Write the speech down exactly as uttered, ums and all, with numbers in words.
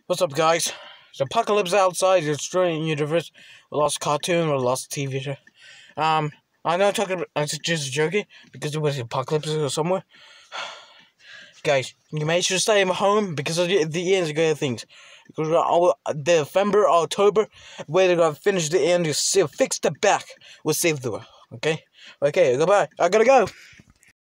What's up, guys? It's apocalypse outside. It's destroying the universe. We lost cartoon. We lost T V show. Um, I know I'm talking. About, I'm just joking because it was apocalypse or somewhere. Guys, you make sure to stay at home because of the, the end of good things. Because uh, the November, October, where they're gonna finish the end, you still fix the back. We'll save the world. Okay. Okay. Goodbye. I gotta go.